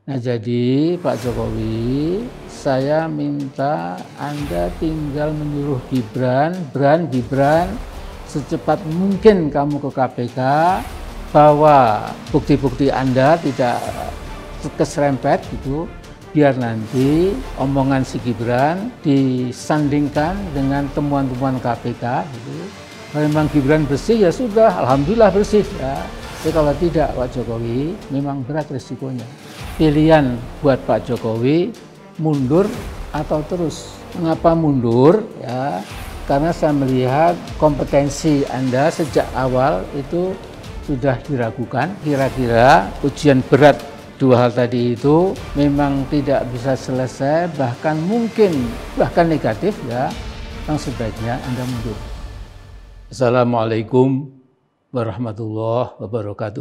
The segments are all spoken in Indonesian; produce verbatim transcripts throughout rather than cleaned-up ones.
Nah jadi Pak Jokowi, saya minta Anda tinggal menyuruh Gibran, Bran, Gibran, secepat mungkin kamu ke K P K, bawa bukti-bukti Anda tidak keserempet gitu, biar nanti omongan si Gibran disandingkan dengan temuan-temuan K P K gitu. Kalau memang Gibran bersih ya sudah, alhamdulillah bersih ya. Tapi kalau tidak Pak Jokowi, memang berat resikonya. Pilihan buat Pak Jokowi mundur atau terus. Mengapa mundur? Ya, karena saya melihat kompetensi Anda sejak awal itu sudah diragukan. Kira-kira ujian berat dua hal tadi itu memang tidak bisa selesai, bahkan mungkin bahkan negatif ya. Yang sebaiknya Anda mundur. Assalamualaikum warahmatullahi wabarakatuh.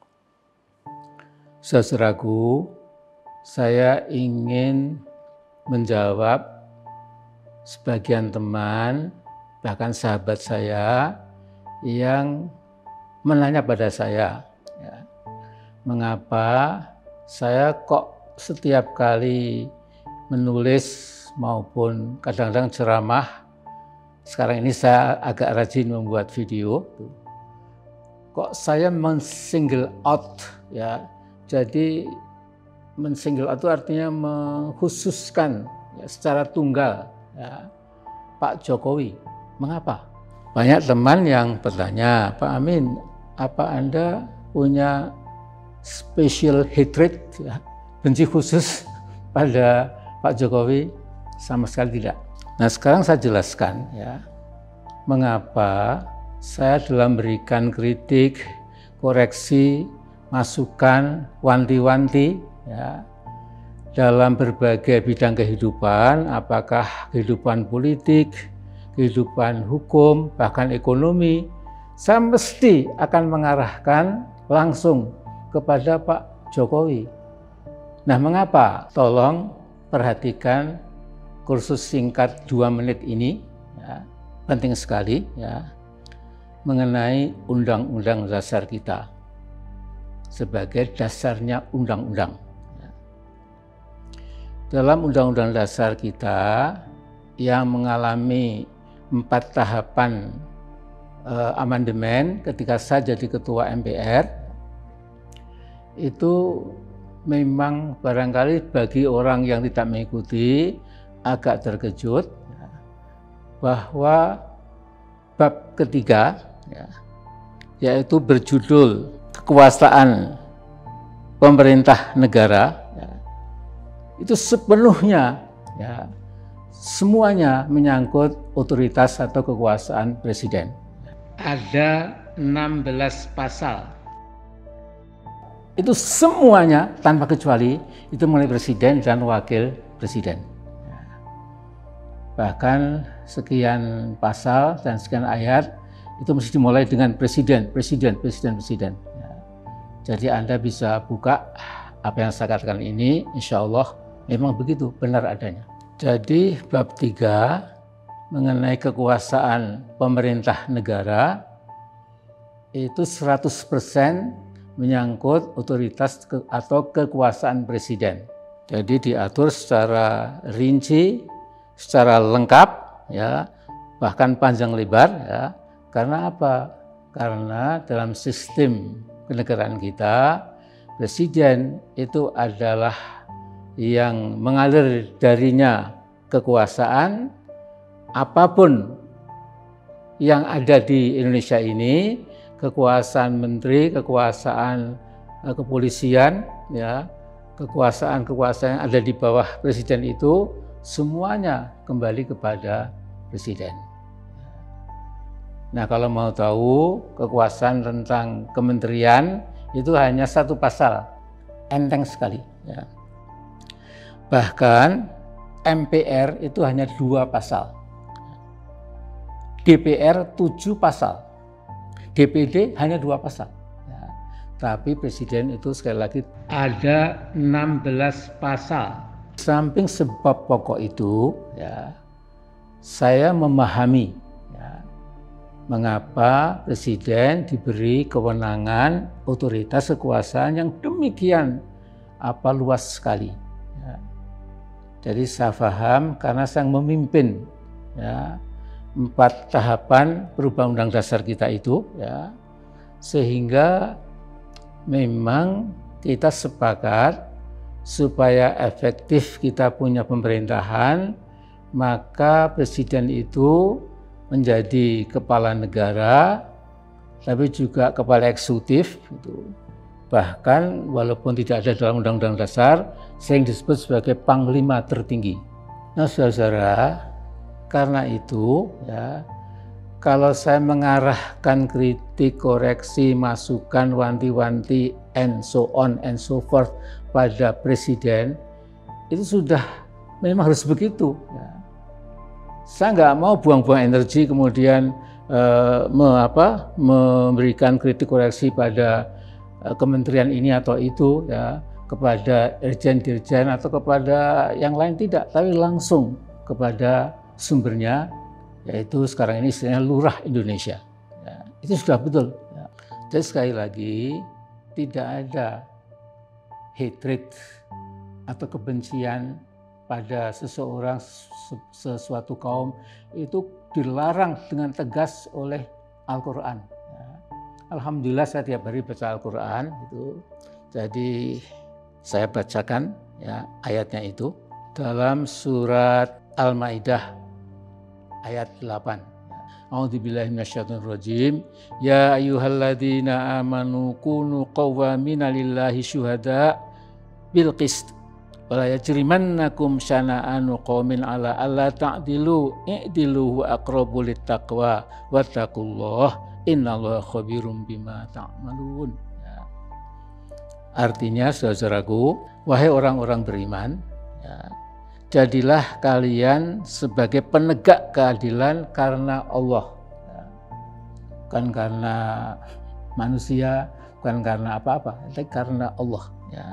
Saudaraku, saya ingin menjawab sebagian teman, bahkan sahabat saya yang menanya pada saya, ya, mengapa saya kok setiap kali menulis maupun kadang-kadang ceramah, sekarang ini saya agak rajin membuat video, kok saya men-single out, ya. Jadi men-single out itu artinya mengkhususkan ya, secara tunggal ya, Pak Jokowi. Mengapa? Banyak teman yang bertanya, Pak Amin, apa Anda punya special hatred, ya, benci khusus pada Pak Jokowi? Sama sekali tidak. Nah sekarang saya jelaskan ya, mengapa saya dalam memberikan kritik, koreksi, masukan, wanti-wanti ya, dalam berbagai bidang kehidupan, apakah kehidupan politik, kehidupan hukum, bahkan ekonomi, saya mesti akan mengarahkan langsung kepada Pak Jokowi. Nah mengapa? Tolong perhatikan kursus singkat dua menit ini, ya, penting sekali ya, mengenai undang-undang dasar kita sebagai dasarnya undang-undang. Dalam undang-undang dasar kita yang mengalami empat tahapan eh, amandemen ketika saya jadi ketua M P R, itu memang barangkali bagi orang yang tidak mengikuti agak terkejut bahwa bab ketiga ya, yaitu berjudul kekuasaan pemerintah negara ya, itu sepenuhnya ya, semuanya menyangkut otoritas atau kekuasaan presiden. Ada enam belas pasal. Itu semuanya tanpa kecuali itu mengenai presiden dan wakil presiden. Bahkan sekian pasal dan sekian ayat itu mesti dimulai dengan presiden, presiden, presiden, presiden. Jadi Anda bisa buka apa yang saya katakan ini, insya Allah memang begitu, benar adanya. Jadi bab tiga mengenai kekuasaan pemerintah negara itu seratus persen menyangkut otoritas ke, atau kekuasaan presiden. Jadi diatur secara rinci, secara lengkap, ya, bahkan panjang lebar, ya. Karena apa? Karena dalam sistem kenegaraan kita, presiden itu adalah yang mengalir darinya kekuasaan apapun yang ada di Indonesia ini, kekuasaan menteri, kekuasaan uh, kepolisian, ya, kekuasaan-kekuasaan yang ada di bawah presiden itu semuanya kembali kepada presiden. Nah kalau mau tahu kekuasaan tentang kementerian itu hanya satu pasal, enteng sekali. Ya. Bahkan M P R itu hanya dua pasal, D P R tujuh pasal, D P D hanya dua pasal. Ya. Tapi presiden itu sekali lagi ada enam belas pasal. Samping sebab pokok itu, ya, saya memahami mengapa presiden diberi kewenangan otoritas kekuasaan yang demikian apa luas sekali. Ya. Jadi saya paham karena saya memimpin ya, empat tahapan perubahan undang dasar kita itu, ya, sehingga memang kita sepakat supaya efektif kita punya pemerintahan, maka presiden itu menjadi kepala negara, tapi juga kepala eksekutif. Gitu. Bahkan walaupun tidak ada dalam undang-undang dasar, sering disebut sebagai panglima tertinggi. Nah, saudara, karena itu, ya, kalau saya mengarahkan kritik, koreksi, masukan, wanti-wanti, and so on and so forth pada presiden, itu sudah memang harus begitu. Ya. Saya nggak mau buang-buang energi kemudian eh, me, apa, memberikan kritik koreksi pada eh, kementerian ini atau itu, ya, kepada dirjen-dirjen atau kepada yang lain, tidak, tapi langsung kepada sumbernya, yaitu sekarang ini istilahnya lurah Indonesia. Ya, itu sudah betul. Ya. Jadi sekali lagi, tidak ada hatred atau kebencian pada seseorang, sesuatu kaum, itu dilarang dengan tegas oleh Al-Quran. Ya. Alhamdulillah saya tiap hari baca Al-Quran. Gitu. Jadi saya bacakan ya, ayatnya itu dalam surat Al-Maidah ayat delapan. A'udzubillahi minasyaitonirrajim. Ya ayyuhalladzina amanu kunu qawwamina lillahi syuhada bil qist. Wala yajrimannakum syana'anu qaumin ala alla ta'dilu i'dilu wa aqrabu littaqwa wattaqullah innallaha khabirum bima ta'malun. Ya. Artinya, saudaraku, wahai orang-orang beriman, ya, jadilah kalian sebagai penegak keadilan karena Allah, ya. Bukan karena manusia, bukan karena apa-apa, tapi karena Allah. Ya.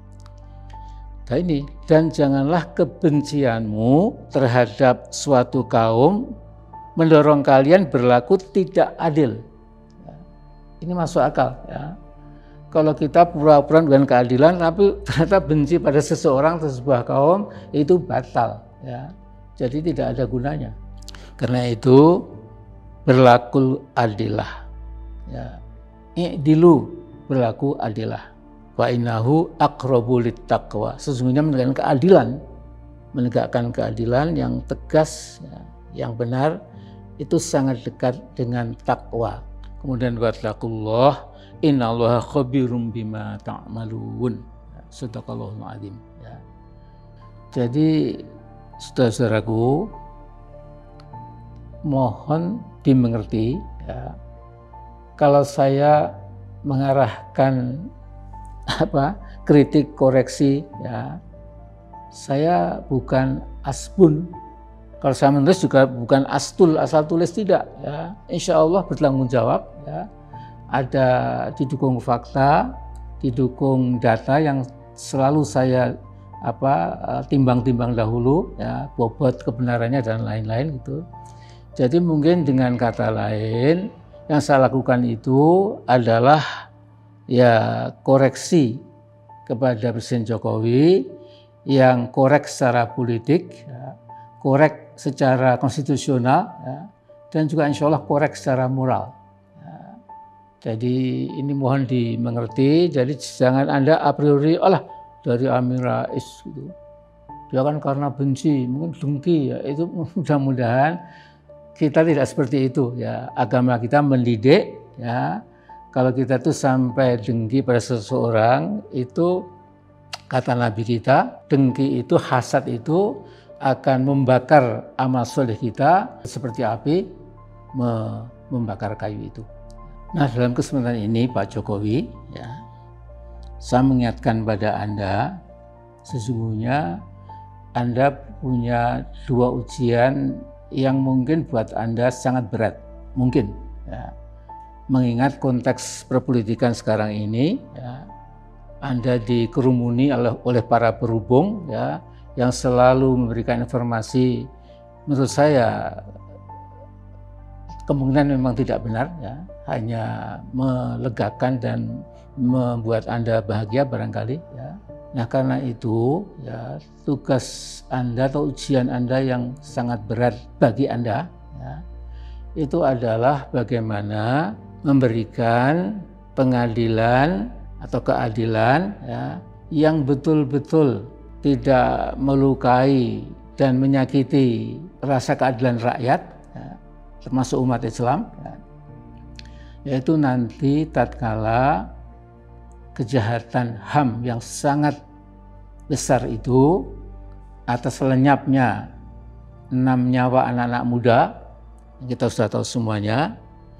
Nah ini, dan janganlah kebencianmu terhadap suatu kaum mendorong kalian berlaku tidak adil. Ya. Ini masuk akal. Ya. Kalau kita pura-pura dengan keadilan, tapi ternyata benci pada seseorang atau sebuah kaum, itu batal. Ya. Jadi tidak ada gunanya. Karena itu berlaku adilah. Ya. I'dilu, berlaku adilah. Wa innahu aqrabu littaqwa. Sesungguhnya menegakkan keadilan, menegakkan keadilan yang tegas, ya, yang benar, itu sangat dekat dengan takwa. Kemudian wattaqullah innallaha khabirum bima ta'malun. Shadaqallahul azim. Ya. Jadi saudara-saudaraku, mohon dimengerti, ya, kalau saya mengarahkan apa kritik koreksi, ya, saya bukan asbun. Kalau saya menulis juga bukan astul, asal tulis, tidak. Ya. Insya Allah bertanggung jawab. Ya. Ada didukung fakta, didukung data yang selalu saya apa timbang-timbang dahulu, ya, bobot kebenarannya dan lain-lain gitu. Jadi mungkin dengan kata lain, yang saya lakukan itu adalah ya koreksi kepada Presiden Jokowi yang korek secara politik, ya, korek secara konstitusional, ya, dan juga insya Allah korek secara moral. Ya. Jadi ini mohon dimengerti. Jadi jangan Anda a priori, alah dari Amin Rais gitu, dia kan karena benci, mungkin dengki, ya, itu mudah-mudahan kita tidak seperti itu. Ya, agama kita mendidik, ya. Kalau kita tuh sampai dengki pada seseorang, itu kata Nabi kita, dengki itu, hasad itu akan membakar amal soleh kita seperti api membakar kayu itu. Nah, dalam kesempatan ini Pak Jokowi, ya, saya mengingatkan pada Anda, sesungguhnya Anda punya dua ujian yang mungkin buat Anda sangat berat, mungkin, ya. Mengingat konteks perpolitikan sekarang ini, ya, Anda dikerumuni oleh, oleh para berhubung, ya, yang selalu memberikan informasi, menurut saya kemungkinan memang tidak benar, ya, hanya melegakan dan membuat Anda bahagia barangkali, ya. Nah karena itu ya tugas Anda atau ujian Anda yang sangat berat bagi Anda ya, itu adalah bagaimana memberikan pengadilan atau keadilan ya, yang betul-betul tidak melukai dan menyakiti rasa keadilan rakyat ya, termasuk umat Islam ya, yaitu nanti tatkala kejahatan H A M yang sangat besar itu atas lenyapnya enam nyawa anak-anak muda, kita sudah tahu semuanya,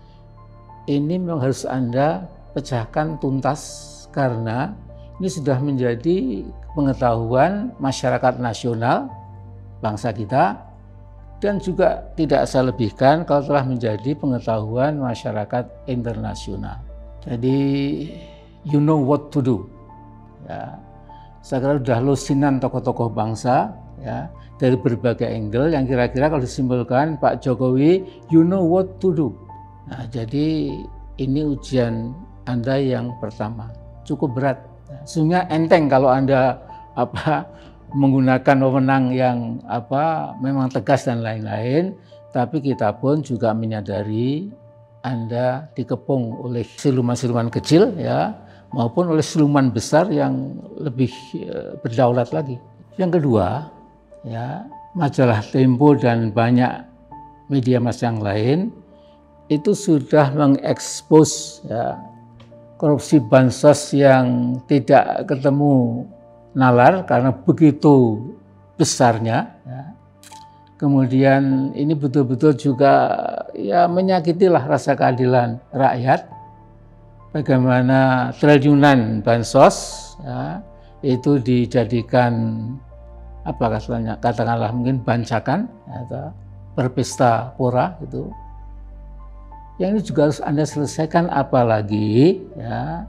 ini memang harus Anda pecahkan tuntas karena ini sudah menjadi pengetahuan masyarakat nasional bangsa kita dan juga tidak saya lebihkan kalau telah menjadi pengetahuan masyarakat internasional. Jadi you know what to do. Ya, saya kira sudah lusinan tokoh-tokoh bangsa ya dari berbagai angle yang kira-kira kalau disimpulkan Pak Jokowi, you know what to do. Nah, jadi ini ujian Anda yang pertama, cukup berat. Sehingga enteng kalau Anda apa menggunakan wewenang yang apa memang tegas dan lain-lain, tapi kita pun juga menyadari Anda dikepung oleh siluman-siluman kecil ya, maupun oleh siluman besar yang lebih e, berdaulat lagi. Yang kedua, ya, majalah Tempo dan banyak media massa yang lain itu sudah mengekspos ya, korupsi bansos yang tidak ketemu nalar karena begitu besarnya. Ya. Kemudian ini betul-betul juga ya menyakitilah rasa keadilan rakyat. Bagaimana triliunan bansos ya, itu dijadikan apa katanya katakanlah mungkin bancakan atau berpesta pora itu. Yang ini juga harus Anda selesaikan, apalagi ya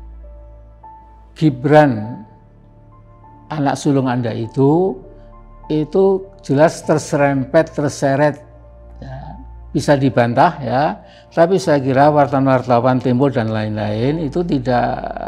Gibran anak sulung Anda itu itu jelas terserempet terseret ya, bisa dibantah ya, tapi saya kira wartawan-wartawan Tempo dan lain-lain itu tidak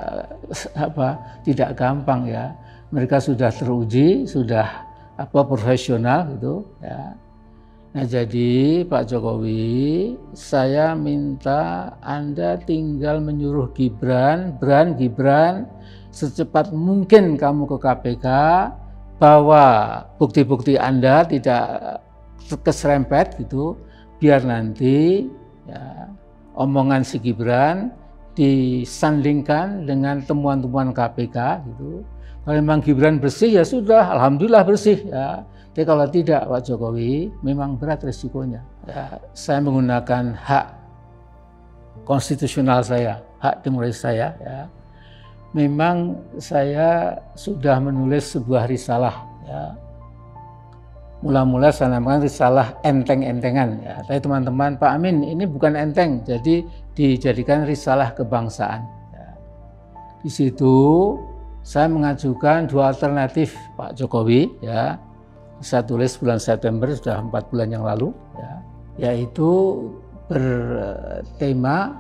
apa tidak gampang ya. Mereka sudah teruji, sudah apa profesional gitu ya. Nah, jadi Pak Jokowi, saya minta Anda tinggal menyuruh Gibran, Bran, Gibran secepat mungkin kamu ke K P K, bawa bukti-bukti Anda tidak keserempet gitu. Biar nanti ya, omongan si Gibran disandingkan dengan temuan-temuan K P K gitu. Kalau memang Gibran bersih ya sudah, alhamdulillah bersih ya. Tapi kalau tidak Pak Jokowi, memang berat resikonya. Ya, saya menggunakan hak konstitusional saya, hak demokrasi saya. Ya. Memang saya sudah menulis sebuah risalah. Ya. Mula-mula saya namakan risalah enteng-entengan. Ya. Tapi teman-teman, Pak Amin ini bukan enteng, jadi dijadikan risalah kebangsaan. Ya. Di situ saya mengajukan dua alternatif Pak Jokowi. Ya. Saya tulis bulan September, sudah empat bulan yang lalu. Ya. Yaitu bertema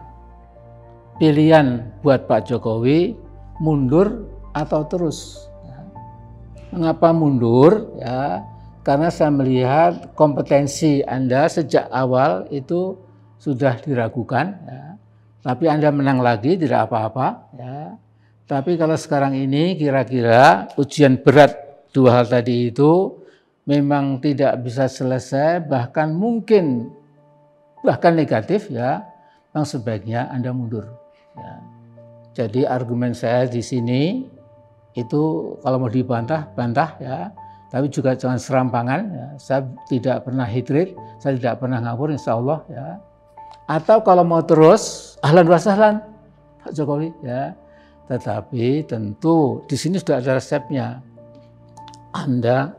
pilihan buat Pak Jokowi mundur atau terus. Ya. Mengapa mundur? Ya. Karena saya melihat kompetensi Anda sejak awal itu sudah diragukan, ya. Tapi Anda menang lagi tidak apa-apa. Ya. Tapi kalau sekarang ini kira-kira ujian berat dua hal tadi itu memang tidak bisa selesai, bahkan mungkin bahkan negatif ya, memang sebaiknya Anda mundur. Ya. Jadi argumen saya di sini itu kalau mau dibantah, bantah ya. Tapi juga jangan serampangan, ya. Saya tidak pernah hatred, saya tidak pernah ngawur, insya Allah ya. Atau kalau mau terus, ahlan wa sahlan Pak Jokowi ya. Tetapi tentu di sini sudah ada resepnya. Anda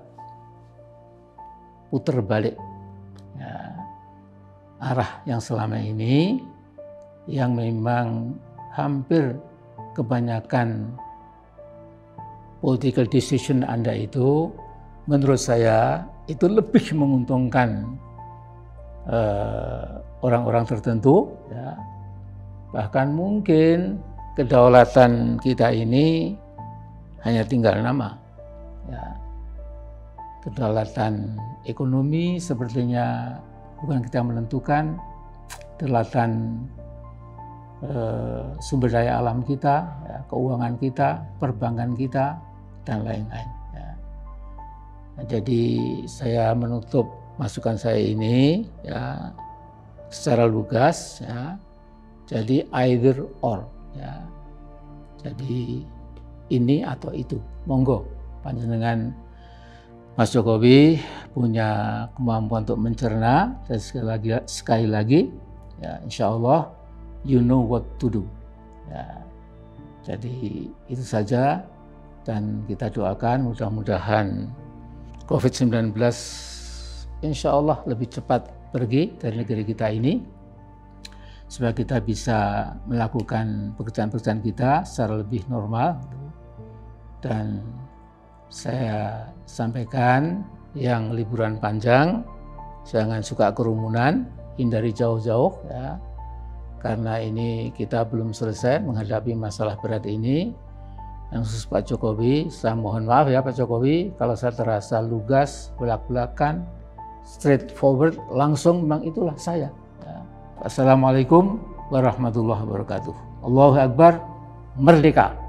putar balik ya, arah yang selama ini yang memang hampir kebanyakan political decision Anda itu menurut saya itu lebih menguntungkan orang-orang uh, tertentu ya. Bahkan mungkin kedaulatan kita ini hanya tinggal nama. Ya. Kedaulatan ekonomi sepertinya bukan kita menentukan, kedaulatan eh, sumber daya alam kita, ya, keuangan kita, perbankan kita, dan lain-lain. Ya. Nah, jadi saya menutup masukan saya ini ya secara lugas, ya. Jadi either or, ya. Jadi ini atau itu, monggo panjenengan Mas Jokowi punya kemampuan untuk mencerna, dan sekali lagi, sekali lagi ya insya Allah you know what to do. Ya, jadi itu saja, dan kita doakan mudah-mudahan covid sembilan belas insya Allah lebih cepat pergi dari negeri kita ini, supaya kita bisa melakukan pekerjaan-pekerjaan kita secara lebih normal. Dan saya sampaikan yang liburan panjang, jangan suka kerumunan, hindari jauh-jauh ya, karena ini kita belum selesai menghadapi masalah berat ini. Yang khusus Pak Jokowi, saya mohon maaf ya Pak Jokowi, kalau saya terasa lugas, belak-belakan, straightforward, langsung, memang itulah saya. Ya. Assalamualaikum warahmatullahi wabarakatuh. Allahu Akbar, merdeka.